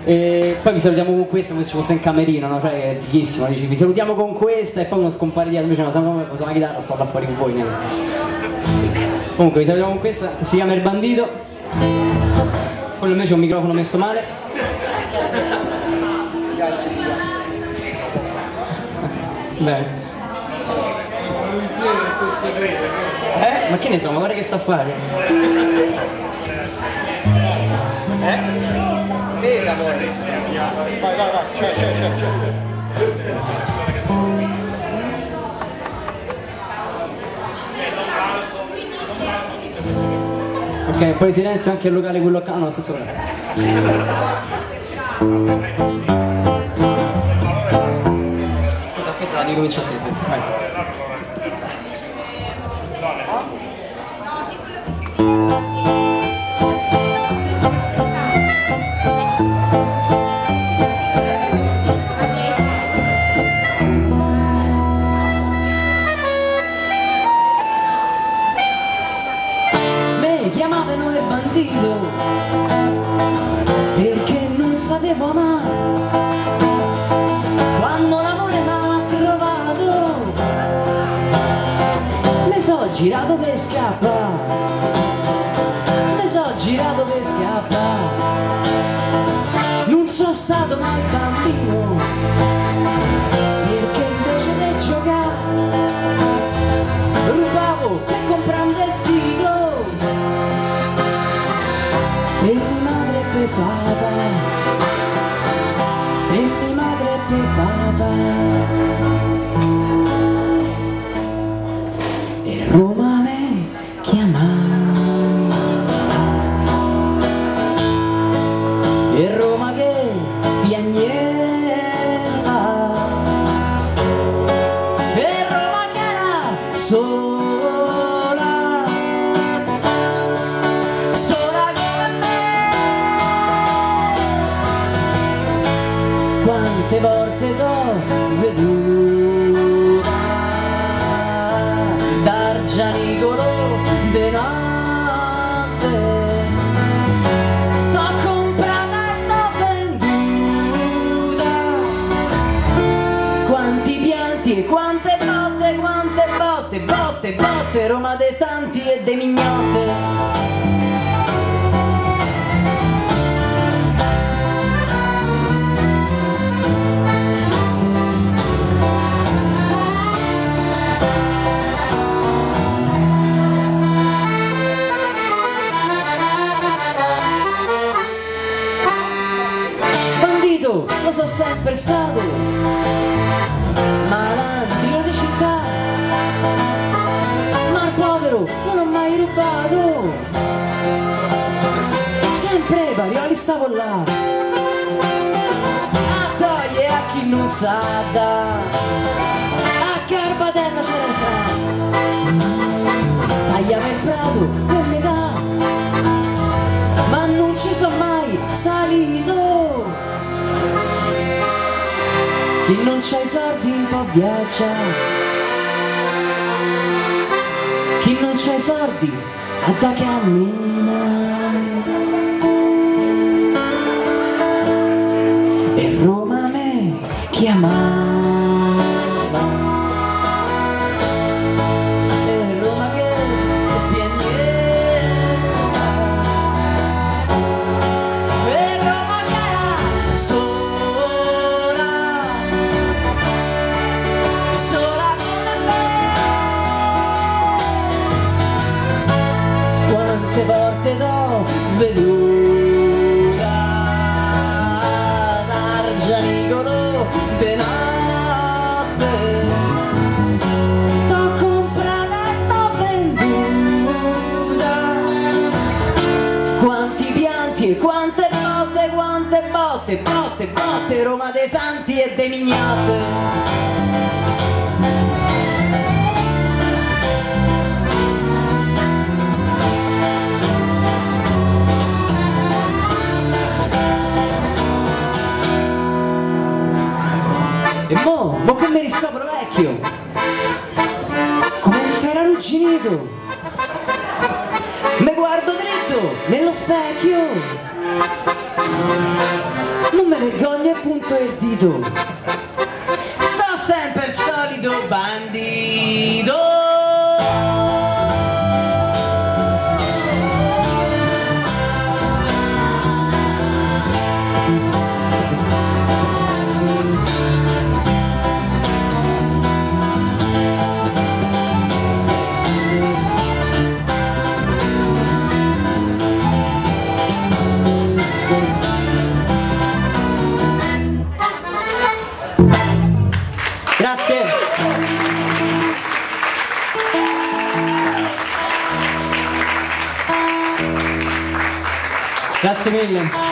E poi vi salutiamo con questa come se ci fosse in camerino, no? Cioè è fighissimo, dici vi salutiamo con questa e poi uno scompare dietro, invece no, se una chitarra sto là fuori con voi. Comunque vi salutiamo con questa che si chiama Il Bandito. Quello invece è un microfono messo male. Bene. Ma che ne so, ma guarda che sta a fare? Pesa poi. Vai, c'è. Ok, poi silenzio anche il locale quello accanto, no, stesso ora. Scusa, questa la ricomincio a te, vai. Chiamavano il bandito perché non sapevo amare. Quando l'amore m'ha trovato mi so girato per scappare, non sono stato mai bambino perché invece di giocare rubavo per comprare un vestito per mia madre e per papà, per mia madre e per papà. E Roma me chiamava, e Roma che piangeva, e Roma che era sola. Quante volte t'ho veduta d'Argianicolo de notte, t'ho comprata e t'ho venduta. Quanti pianti e quante botte, Roma dei Santi e dei Mignotte. Lo so sempre stato, malandrino di città, ma al povero non ho mai rubato, sempre parioli stavo là, a toglie a chi non sa da, a Garbatella c'era entrato, tagliava il prato per metà, ma non ci sono mai salito. Chi non c'ha i soldi un po' viaggia, chi non c'ha i soldi ha da camminare. E Roma me chiamava, e Roma che piangeva, e Roma che era sola. Quante volte t'ho veduta d'Argianicolo de notte, t'ho comprata e t'ho venduta. Quanti pianti e quante botte, Roma dei Santi e dei Mignotte. E mo che mi riscopro vecchio, come un ferraruginito, mi guardo dritto nello specchio, non vergogna e punto il dito. Sto sempre il solito bandito. Grazie. Grazie mille.